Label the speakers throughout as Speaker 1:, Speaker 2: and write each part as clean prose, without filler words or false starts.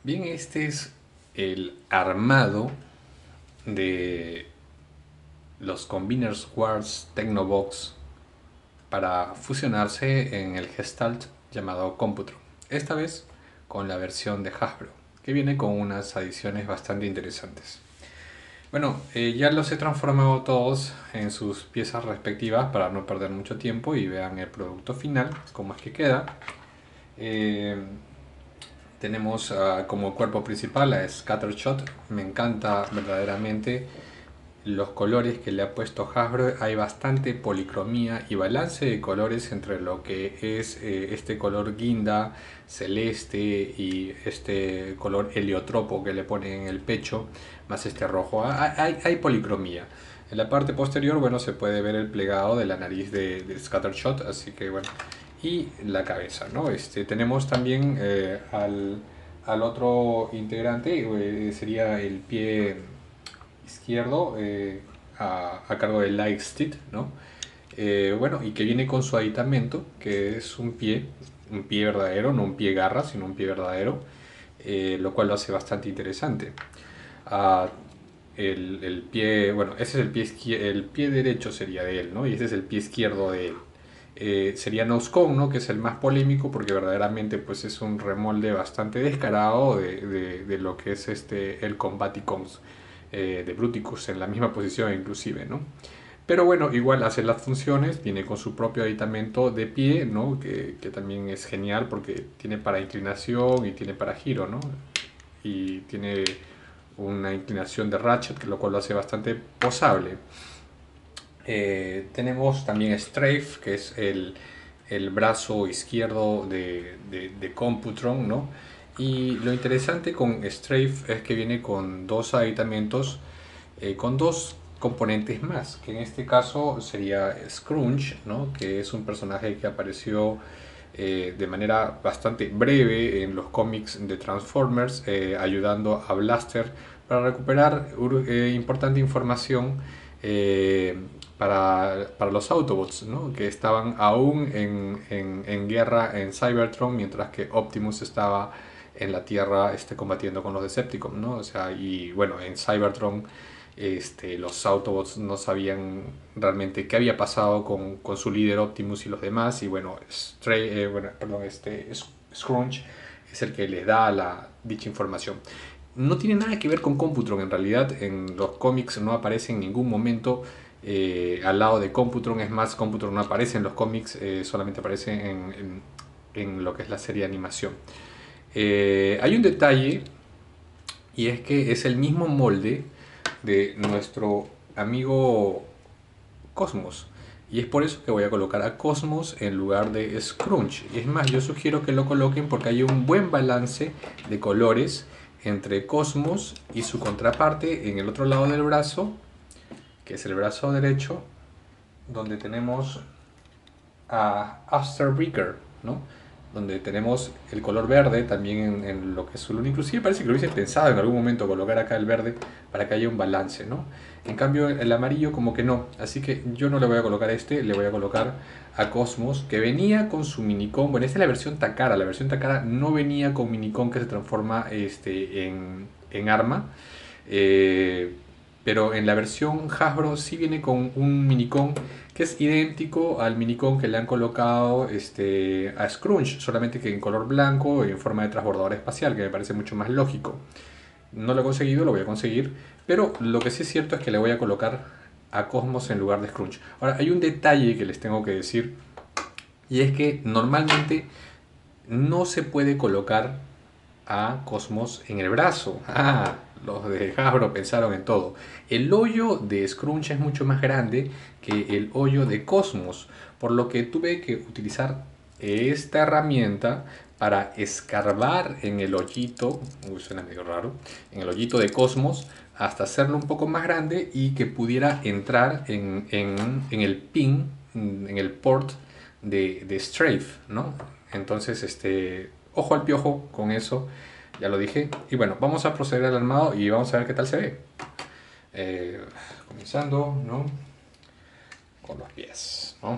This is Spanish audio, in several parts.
Speaker 1: Bien, este es el armado de los Combiners Quartz Tecnobox para fusionarse en el Gestalt llamado Computron. Esta vez con la versión de Hasbro, que viene con unas adiciones bastante interesantes. Bueno, ya los he transformado todos en sus piezas respectivas para no perder mucho tiempo y vean el producto final, cómo es que queda. Eh, Tenemos como cuerpo principal a Scattershot. Me encanta verdaderamente los colores que le ha puesto Hasbro. Hay bastante policromía y balance de colores entre lo que es este color guinda, celeste y este color heliotropo que le ponen en el pecho, más este rojo. Hay policromía. En la parte posterior, bueno, se puede ver el plegado de la nariz de Scattershot, así que bueno, y la cabeza, ¿no? Tenemos también al otro integrante, sería el pie izquierdo, a cargo de Lightstick, ¿no? Bueno, y que viene con su aditamento, que es un pie verdadero, no un pie garra, sino un pie verdadero, lo cual lo hace bastante interesante. Ah, el pie, bueno, ese es el pie derecho sería de él, ¿no? Y ese es el pie izquierdo de él. Sería Noscon, ¿no? Que es el más polémico porque verdaderamente pues es un remolde bastante descarado de lo que es el Combaticons de Bruticus en la misma posición inclusive, ¿no? Pero bueno, igual hace las funciones, viene con su propio aditamento de pie, ¿no? Que también es genial porque tiene para inclinación y tiene para giro, ¿no? Y tiene una inclinación de ratchet, lo cual lo hace bastante posable. Tenemos también Strafe, que es el brazo izquierdo de Computron, ¿no? Y lo interesante con Strafe es que viene con dos aditamentos, con dos componentes más, que en este caso sería Scrunch, ¿no? Que es un personaje que apareció de manera bastante breve en los cómics de Transformers, ayudando a Blaster para recuperar importante información eh, para los Autobots, ¿no? Que estaban aún en guerra en Cybertron, mientras que Optimus estaba en la Tierra combatiendo con los Decepticons, ¿no? O sea, y bueno, en Cybertron los Autobots no sabían realmente qué había pasado con su líder Optimus y los demás, y bueno, Scrunch es el que les da dicha información. No tiene nada que ver con Computron, en realidad en los cómics no aparece en ningún momento al lado de Computron. Es más, Computron no aparece en los cómics, solamente aparece en lo que es la serie de animación. Hay un detalle, y es que es el mismo molde de nuestro amigo Cosmos. Y es por eso que voy a colocar a Cosmos en lugar de Scrunch. Y es más, yo sugiero que lo coloquen porque hay un buen balance de colores entre Cosmos y su contraparte en el otro lado del brazo, que es el brazo derecho, donde tenemos a Afterbreaker, ¿no? Donde tenemos el color verde también en lo que es su luna. Inclusive parece que lo hubiese pensado en algún momento colocar acá el verde para que haya un balance, ¿no? En cambio el amarillo como que no. Así que yo no le voy a colocar le voy a colocar a Cosmos, que venía con su minicon. Bueno, esta es la versión Takara. La versión Takara no venía con minicon que se transforma en arma. Eh, pero en la versión Hasbro sí viene con un minicon que es idéntico al minicon que le han colocado a Scrunch, solamente que en color blanco y en forma de transbordador espacial, que me parece mucho más lógico. No lo he conseguido, lo voy a conseguir, pero lo que sí es cierto es que le voy a colocar a Cosmos en lugar de Scrunch. Ahora, hay un detalle que les tengo que decir, y es que normalmente no se puede colocar a Cosmos en el brazo. Ah, los de Hasbro pensaron en todo. El hoyo de Scrunch es mucho más grande que el hoyo de Cosmos, por lo que tuve que utilizar esta herramienta para escarbar en el hoyito, suena medio raro, en el hoyito de Cosmos, hasta hacerlo un poco más grande y que pudiera entrar en el pin, en el port de Strafe, ¿no? Entonces, ojo al piojo con eso, ya lo dije. Y bueno, vamos a proceder al armado y vamos a ver qué tal se ve. Comenzando, ¿no? Con los pies, ¿no?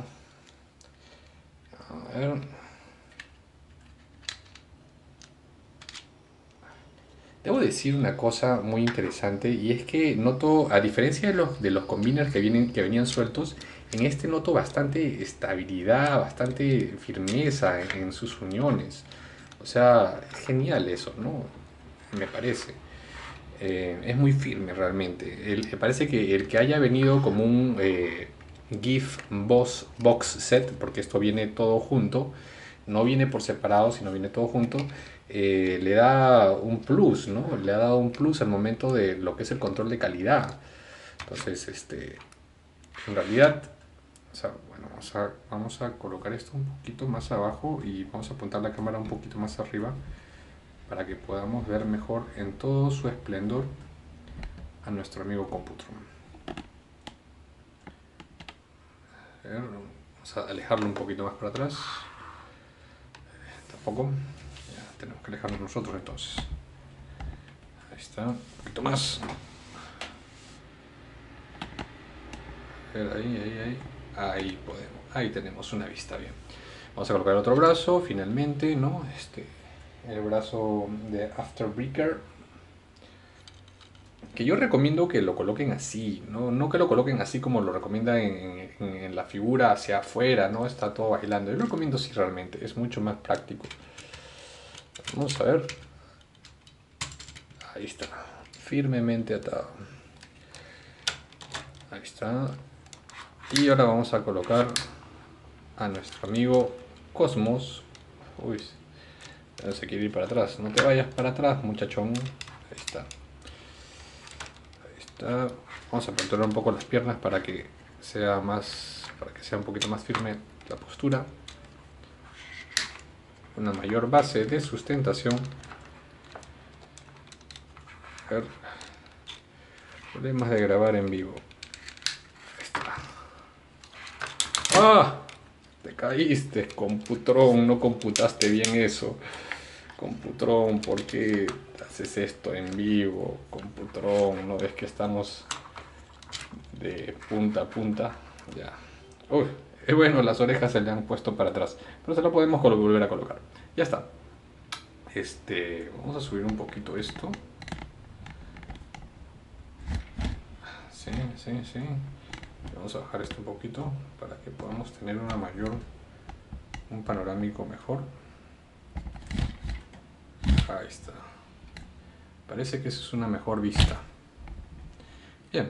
Speaker 1: A ver. Debo decir una cosa muy interesante y es que noto, a diferencia de los combiners que venían sueltos, en este noto bastante estabilidad, bastante firmeza en sus uniones. O sea, es genial eso, ¿no? Me parece. Es muy firme realmente. Me parece que el que haya venido como un GIF box set, porque esto viene todo junto, no viene por separado, sino viene todo junto, le da un plus, ¿no? Le ha dado un plus al momento de lo que es el control de calidad. Entonces, en realidad, o sea, bueno, vamos a colocar esto un poquito más abajo y vamos a apuntar la cámara un poquito más arriba para que podamos ver mejor en todo su esplendor a nuestro amigo Computron. Vamos a alejarlo un poquito más para atrás. Tampoco. Ya tenemos que alejarnos nosotros entonces. Ahí está. Un poquito más. Ahí. Ahí podemos. Ahí tenemos una vista bien. Vamos a colocar el otro brazo finalmente, ¿no? El brazo de Afterbreaker, que yo recomiendo que lo coloquen así, ¿no? No que lo coloquen así como lo recomienda en la figura hacia afuera, ¿no? Está todo bailando. Yo lo recomiendo así realmente, es mucho más práctico. Vamos a ver. Ahí está, firmemente atado. Ahí está. Y ahora vamos a colocar a nuestro amigo Cosmos. Uy, no se quiere ir para atrás. No te vayas para atrás, muchachón. Ahí está. Vamos a aperturar un poco las piernas para que sea un poquito más firme la postura. Una mayor base de sustentación. A ver. Problemas de grabar en vivo. Ahí está. ¡Ah! Te caíste, Computron. No computaste bien eso. Computron, ¿por qué haces esto en vivo? Computron, ¿no ves que estamos de punta a punta? Ya. Uy, bueno, las orejas se le han puesto para atrás, pero se lo podemos volver a colocar. Ya está. Vamos a subir un poquito esto. Sí. Vamos a bajar esto un poquito para que podamos tener un panorámico mejor. Ahí está. Parece que eso es una mejor vista. Bien.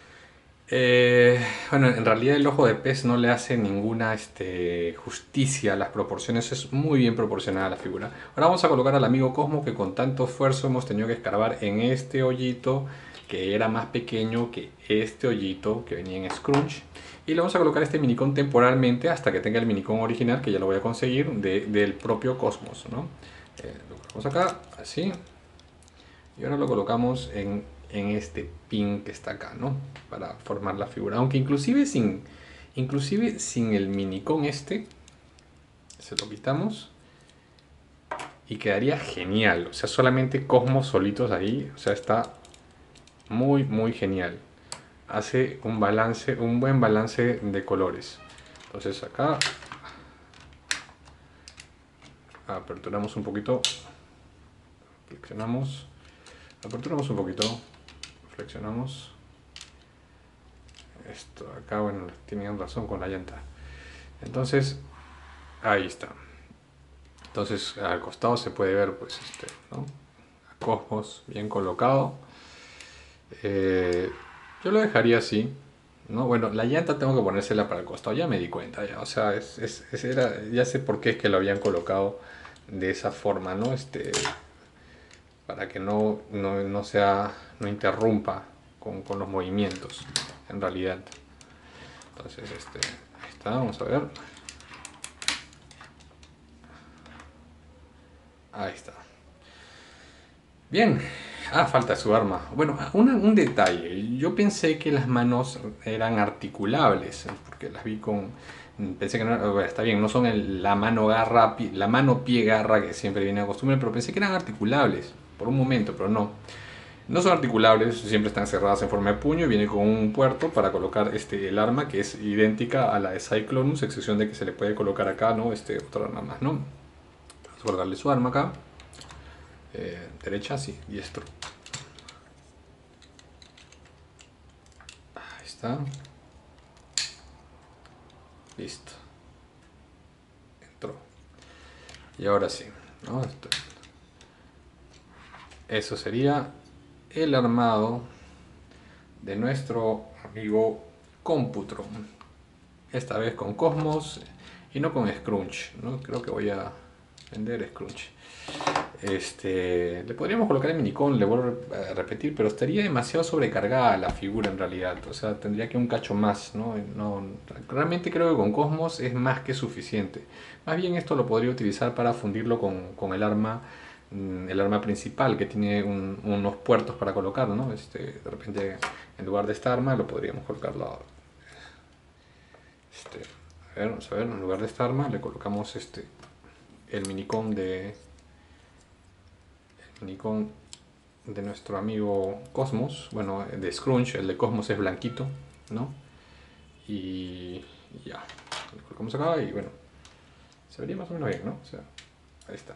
Speaker 1: Bueno, en realidad el ojo de pez no le hace ninguna justicia a las proporciones, es muy bien proporcionada la figura. Ahora vamos a colocar al amigo Cosmo, que con tanto esfuerzo hemos tenido que escarbar en este hoyito que era más pequeño que este hoyito que venía en Scrunch, y le vamos a colocar este minicón temporalmente hasta que tenga el minicón original, que ya lo voy a conseguir del propio Cosmos, ¿no? Lo colocamos acá, así, y ahora lo colocamos en este pin que está acá, ¿no? Para formar la figura. Aunque inclusive sin el minicón se lo quitamos y quedaría genial. O sea, solamente Cosmos solitos ahí. O sea, está muy genial. Hace un buen balance de colores. Entonces acá aperturamos un poquito. Flexionamos. Aperturamos un poquito. Flexionamos. Esto acá, bueno, tenían razón con la llanta. Entonces, ahí está. Entonces al costado se puede ver, pues, ¿no? A Cosmos bien colocado. Yo lo dejaría así, ¿no? Bueno, la llanta tengo que ponérsela para el costado, ya me di cuenta, ya. O sea, ya sé por qué es que lo habían colocado de esa forma, ¿no? Para que no interrumpa con los movimientos, en realidad. Entonces, ahí está, vamos a ver. Ahí está. Bien. Falta su arma. Bueno, un detalle. Yo pensé que las manos eran articulables, porque las vi con... Pensé que no, bueno, está bien, no son la mano pie garra que siempre viene a costumbre, pero pensé que eran articulables por un momento, pero no. No son articulables, siempre están cerradas en forma de puño y viene con un puerto para colocar el arma, que es idéntica a la de Cyclonus, excepción de que se le puede colocar acá, ¿no? Otra arma más, ¿no? Vamos a guardarle su arma acá. Derecha, sí, diestro. Ahí está. Listo. Entró. Y ahora sí, ¿no? Eso sería el armado de nuestro amigo Computron. Esta vez con Cosmos y no con Scrunch, ¿no? Creo que voy a vender Scrunch. Le podríamos colocar el minicón, le vuelvo a repetir, pero estaría demasiado sobrecargada la figura en realidad. O sea, tendría que un cacho más, ¿no? Realmente creo que con Cosmos es más que suficiente. Más bien esto lo podría utilizar para fundirlo con el arma principal que tiene unos puertos para colocar, ¿no? De repente en lugar de esta arma lo podríamos colocarlo. A ver, vamos a ver, en lugar de esta arma le colocamos el minicón de nuestro amigo Cosmos, bueno, de Scrunch, el de Cosmos es blanquito, ¿no? Y ya, lo colocamos acá y bueno, se vería más o menos bien, ¿no? O sea, ahí está.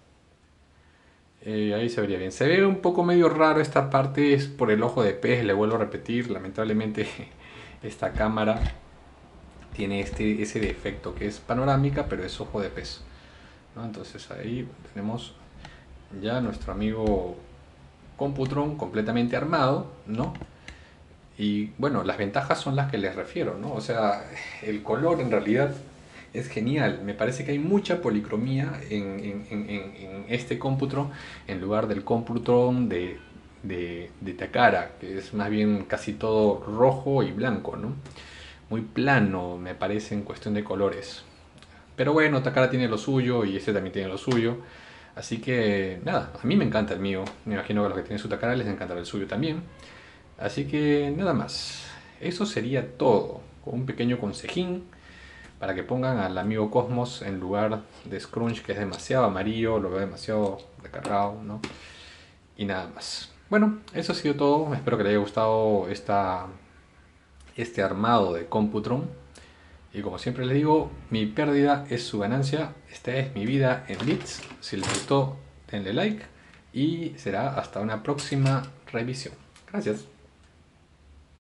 Speaker 1: Ahí se vería bien. Se ve un poco medio raro esta parte, es por el ojo de pez, le vuelvo a repetir, lamentablemente esta cámara tiene ese defecto que es panorámica, pero es ojo de pez, ¿no? Entonces ahí tenemos ya nuestro amigo Computron completamente armado, ¿no? Y bueno, las ventajas son las que les refiero, ¿no? O sea, el color en realidad es genial. Me parece que hay mucha policromía en este Computron en lugar del Computron de Takara, que es más bien casi todo rojo y blanco, ¿no? Muy plano, me parece, en cuestión de colores. Pero bueno, Takara tiene lo suyo y este también tiene lo suyo. Así que nada, a mí me encanta el mío. Me imagino que a los que tienen su Takara les encantará el suyo también. Así que nada más. Eso sería todo. Con un pequeño consejín para que pongan al amigo Cosmos en lugar de Scrunch, que es demasiado amarillo, lo veo demasiado recargado, ¿no? Y nada más. Bueno, eso ha sido todo. Espero que les haya gustado este armado de Computron. Y como siempre les digo, mi pérdida es su ganancia. Esta es mi vida en Blitz. Si les gustó, denle like. Y será hasta una próxima revisión. Gracias.